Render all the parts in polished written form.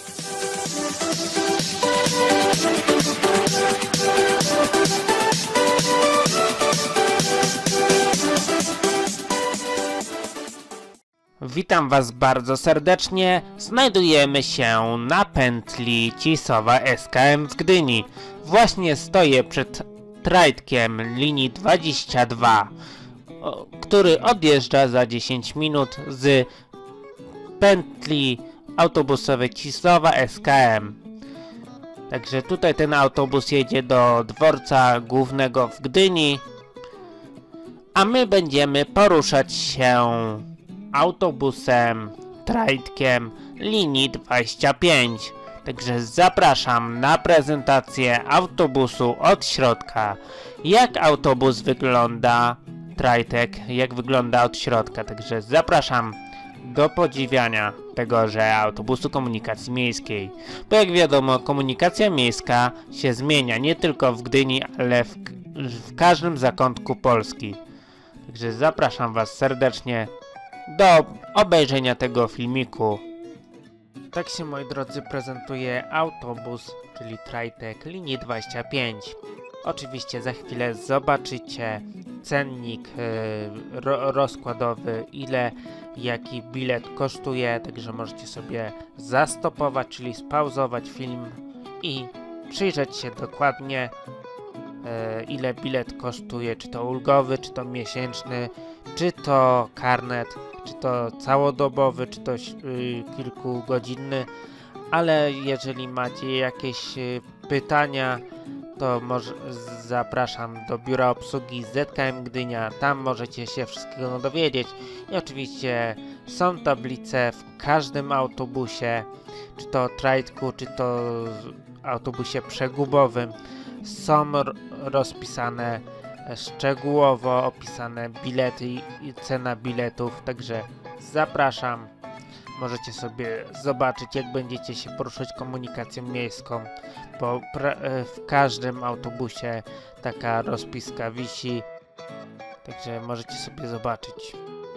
Witam Was bardzo serdecznie. Znajdujemy się na pętli Cisowa SKM w Gdyni. Właśnie stoję przed trajdkiem linii 22, który odjeżdża za 10 minut z pętli autobusowej Cisowa SKM. Także tutaj ten autobus jedzie do dworca głównego w Gdyni, a my będziemy poruszać się autobusem, trajdkiem linii 25. Także zapraszam na prezentację autobusu od środka. Jak autobus wygląda, trajdek, jak wygląda od środka. Także zapraszam do podziwiania tegoże autobusu komunikacji miejskiej. Bo jak wiadomo, komunikacja miejska się zmienia nie tylko w Gdyni, ale w każdym zakątku Polski. Także zapraszam Was serdecznie do obejrzenia tego filmiku. Tak się, moi drodzy, prezentuje autobus, czyli trajdek linii 25. Oczywiście za chwilę zobaczycie cennik rozkładowy, ile jaki bilet kosztuje, także możecie sobie zastopować, czyli spauzować film i przyjrzeć się dokładnie, ile bilet kosztuje, czy to ulgowy, czy to miesięczny, czy to karnet, czy to całodobowy, czy to kilkugodzinny. Ale jeżeli macie jakieś pytania, to zapraszam do biura obsługi ZKM Gdynia, tam możecie się wszystkiego dowiedzieć. I oczywiście są tablice w każdym autobusie, czy to trajdku, czy to autobusie przegubowym. Są rozpisane szczegółowo opisane bilety i cena biletów, także zapraszam. Możecie sobie zobaczyć, jak będziecie się poruszać komunikacją miejską, bo w każdym autobusie taka rozpiska wisi, także możecie sobie zobaczyć.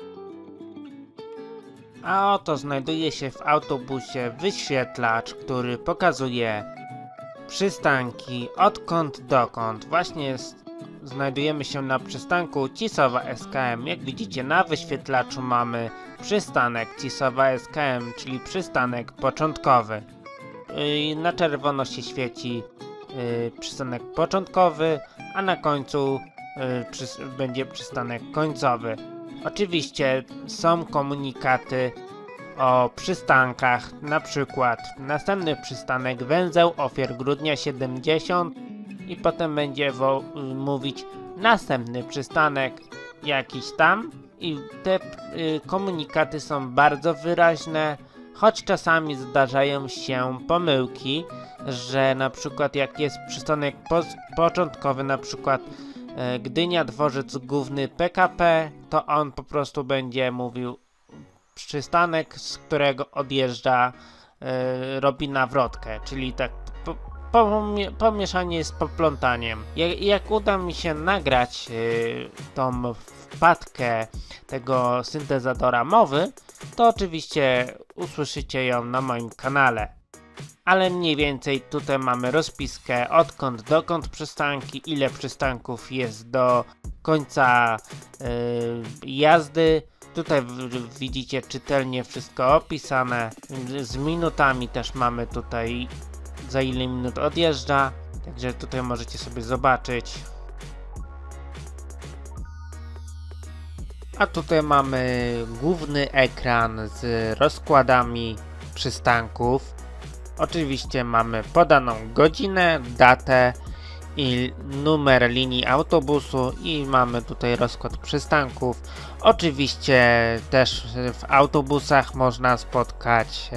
A oto znajduje się w autobusie wyświetlacz, który pokazuje przystanki odkąd dokąd. Właśnie znajdujemy się na przystanku Cisowa SKM. Jak widzicie, na wyświetlaczu mamy przystanek Cisowa SKM, czyli przystanek początkowy. Na czerwono się świeci przystanek początkowy, a na końcu będzie przystanek końcowy. Oczywiście są komunikaty o przystankach, na przykład następny przystanek Węzeł Ofiar Grudnia 70 i potem będzie mówić następny przystanek jakiś tam, i te komunikaty są bardzo wyraźne, choć czasami zdarzają się pomyłki, że na przykład jak jest przystanek początkowy, na przykład Gdynia Dworzec Główny PKP, to on po prostu będzie mówił przystanek, z którego odjeżdża, robi nawrotkę, czyli tak pomieszanie z poplątaniem. Jak uda mi się nagrać tą wpadkę tego syntezatora mowy, to oczywiście usłyszycie ją na moim kanale. Ale mniej więcej tutaj mamy rozpiskę odkąd dokąd przystanki, ile przystanków jest do końca jazdy. Tutaj widzicie czytelnie wszystko opisane, z minutami też mamy tutaj, za ile minut odjeżdża, także tutaj możecie sobie zobaczyć. A tutaj mamy główny ekran z rozkładami przystanków. Oczywiście mamy podaną godzinę, datę i numer linii autobusu i mamy tutaj rozkład przystanków. Oczywiście też w autobusach można spotkać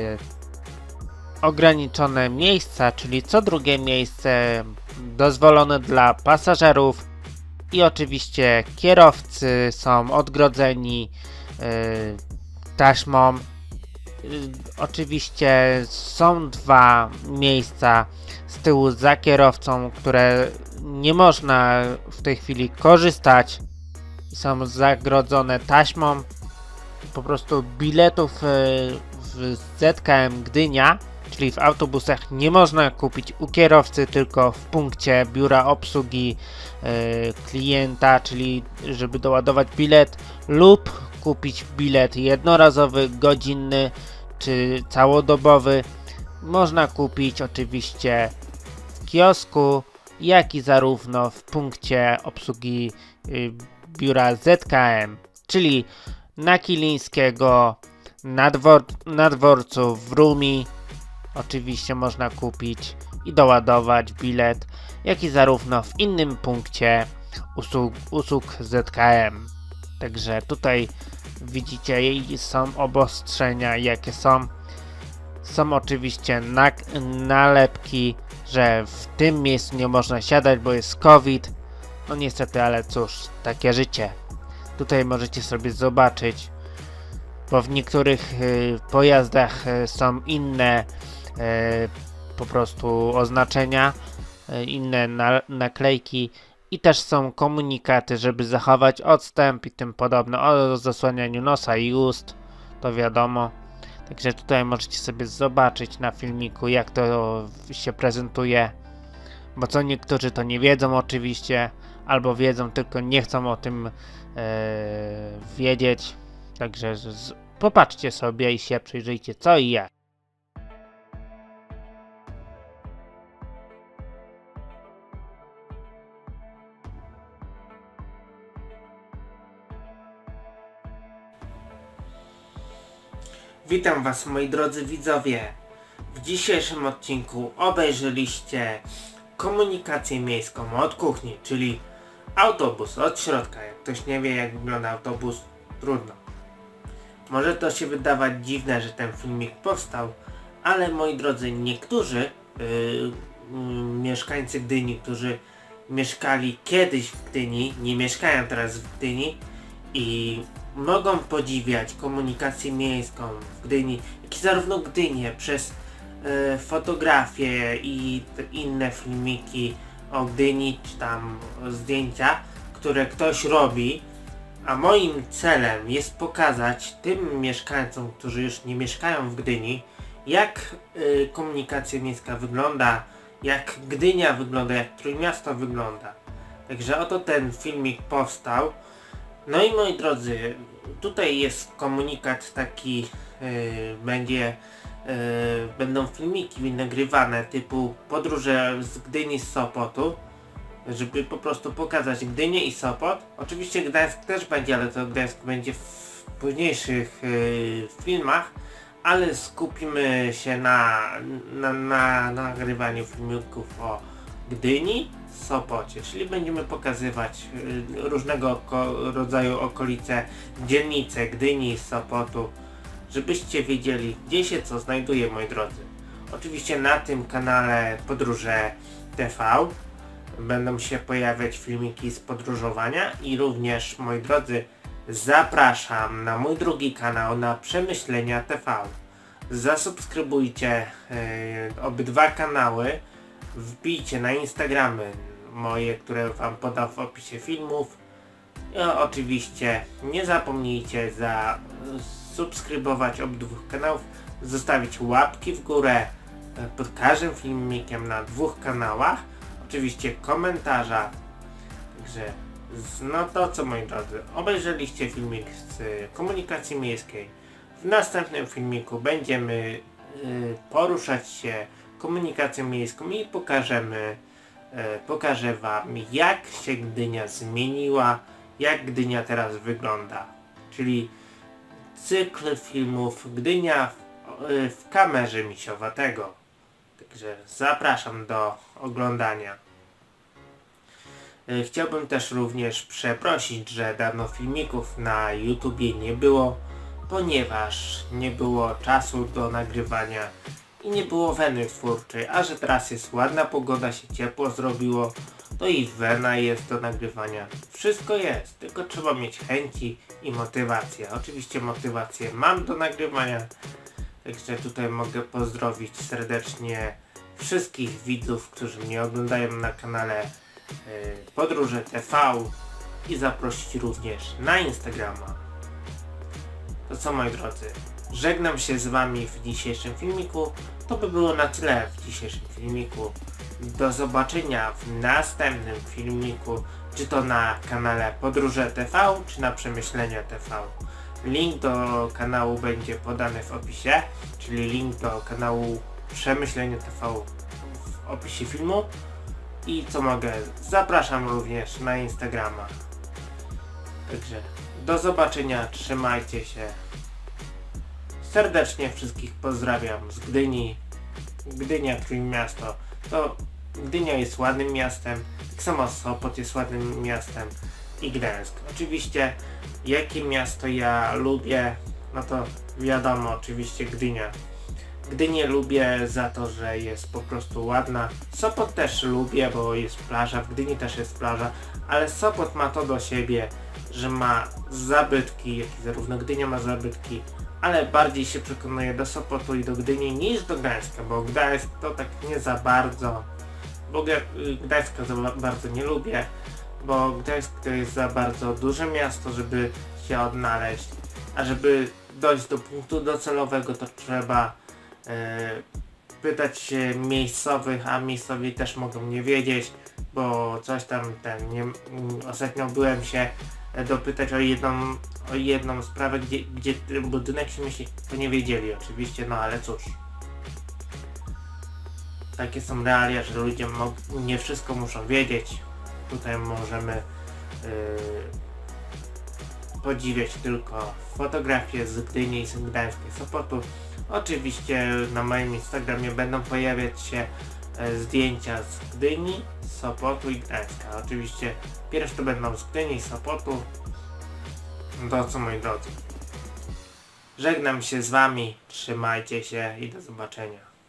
ograniczone miejsca, czyli co drugie miejsce dozwolone dla pasażerów i oczywiście kierowcy są odgrodzeni taśmą. Oczywiście są dwa miejsca z tyłu za kierowcą, które nie można w tej chwili korzystać. Są zagrodzone taśmą. Po prostu biletów w ZKM Gdynia pętli w autobusach nie można kupić u kierowcy, tylko w punkcie biura obsługi klienta, czyli żeby doładować bilet lub kupić bilet jednorazowy, godzinny czy całodobowy. Można kupić oczywiście w kiosku, jak i zarówno w punkcie obsługi biura ZKM, czyli na Kilińskiego, na dworcu w Rumi. Oczywiście można kupić i doładować bilet, jak i zarówno w innym punkcie usług ZKM. Także tutaj widzicie, są obostrzenia jakie są. Są oczywiście nalepki, że w tym miejscu nie można siadać, bo jest COVID. No niestety, ale cóż, takie życie. Tutaj możecie sobie zobaczyć, bo w niektórych pojazdach są inne po prostu oznaczenia, inne naklejki i też są komunikaty, żeby zachować odstęp i tym podobne, o zasłanianiu nosa i ust, to wiadomo. Także tutaj możecie sobie zobaczyć na filmiku, jak to się prezentuje, bo co niektórzy to nie wiedzą oczywiście, albo wiedzą, tylko nie chcą o tym wiedzieć. Także popatrzcie sobie i się przyjrzyjcie co i jak. Witam Was, moi drodzy widzowie. W dzisiejszym odcinku obejrzeliście komunikację miejską od kuchni, czyli autobus od środka. Jak ktoś nie wie, jak wygląda autobus, trudno. Może to się wydawać dziwne, że ten filmik powstał, ale moi drodzy, niektórzy mieszkańcy Gdyni, którzy mieszkali kiedyś w Gdyni, nie mieszkają teraz w Gdyni i mogą podziwiać komunikację miejską w Gdyni, jak i zarówno Gdynię przez fotografie i inne filmiki o Gdyni, czy tam zdjęcia, które ktoś robi, a moim celem jest pokazać tym mieszkańcom, którzy już nie mieszkają w Gdyni, jak komunikacja miejska wygląda, jak Gdynia wygląda, jak Trójmiasto wygląda. Także oto ten filmik powstał. No i moi drodzy, tutaj jest komunikat taki, będą filmiki nagrywane typu podróże z Gdyni, z Sopotu, żeby po prostu pokazać Gdynię i Sopot. Oczywiście Gdańsk też będzie, ale to Gdańsk będzie w późniejszych filmach, ale skupimy się na nagrywaniu filmików o Gdyni, Sopocie, czyli będziemy pokazywać różnego rodzaju okolice, dzielnice Gdyni, Sopotu, żebyście wiedzieli, gdzie się co znajduje, moi drodzy. Oczywiście na tym kanale Podróże TV będą się pojawiać filmiki z podróżowania i również, moi drodzy, zapraszam na mój drugi kanał, na Przemyślenia TV. Zasubskrybujcie obydwa kanały, wbijcie na Instagramy moje, które Wam podam w opisie filmów. I oczywiście nie zapomnijcie zasubskrybować obydwu kanałów, zostawić łapki w górę pod każdym filmikiem na dwóch kanałach. Oczywiście komentarza. Także no to co, moi drodzy, obejrzeliście filmik z komunikacji miejskiej. W następnym filmiku będziemy poruszać się komunikacją miejską i pokażę Wam, jak się Gdynia zmieniła, jak Gdynia teraz wygląda. Czyli cykl filmów Gdynia w kamerze Misiowatego. Także zapraszam do oglądania. Chciałbym też również przeprosić, że dawno filmików na YouTubie nie było, ponieważ nie było czasu do nagrywania i nie było weny twórczej, a że teraz jest ładna pogoda, się ciepło zrobiło, to i wena jest do nagrywania. Wszystko jest, tylko trzeba mieć chęci i motywację. Oczywiście motywację mam do nagrywania, także tutaj mogę pozdrowić serdecznie wszystkich widzów, którzy mnie oglądają na kanale Podróże TV i zaprosić również na Instagrama. To co, moi drodzy, Żegnam się z wami w dzisiejszym filmiku. To by było na tyle w dzisiejszym filmiku. Do zobaczenia w następnym filmiku, czy to na kanale Podróże TV, czy na Przemyślenia TV. Link do kanału będzie podany w opisie, czyli link do kanału Przemyślenia TV w opisie filmu. I co mogę, zapraszam również na Instagrama. Także do zobaczenia, trzymajcie się. Serdecznie wszystkich pozdrawiam z Gdyni. Gdynia, Trójmiasto. To Gdynia jest ładnym miastem, tak samo Sopot jest ładnym miastem i Gdańsk. Oczywiście jakie miasto ja lubię, no to wiadomo, oczywiście Gdynia. Gdynię lubię za to, że jest po prostu ładna. Sopot też lubię, bo jest plaża, w Gdyni też jest plaża, ale Sopot ma to do siebie, że ma zabytki, jak i zarówno Gdynia ma zabytki, ale bardziej się przekonuję do Sopotu i do Gdyni niż do Gdańska, bo Gdańsk to tak nie za bardzo, bo Gdańska za bardzo nie lubię, bo Gdańsk to jest za bardzo duże miasto, żeby się odnaleźć, a żeby dojść do punktu docelowego, to trzeba pytać się miejscowych, a miejscowi też mogą nie wiedzieć, bo coś tam ostatnio byłem się dopytać o jedną sprawę, gdzie budynek się mieści, to nie wiedzieli oczywiście, no ale cóż. Takie są realia, że ludzie nie wszystko muszą wiedzieć. Tutaj możemy podziwiać tylko fotografie z Gdyni, z Gdańska i Sopotu. Oczywiście na moim Instagramie będą pojawiać się zdjęcia z Gdyni, Sopotu i Gdańska. Oczywiście pierwsze to będą z Gdyni i Sopotu. To co, moi drodzy. Żegnam się z wami, trzymajcie się i do zobaczenia.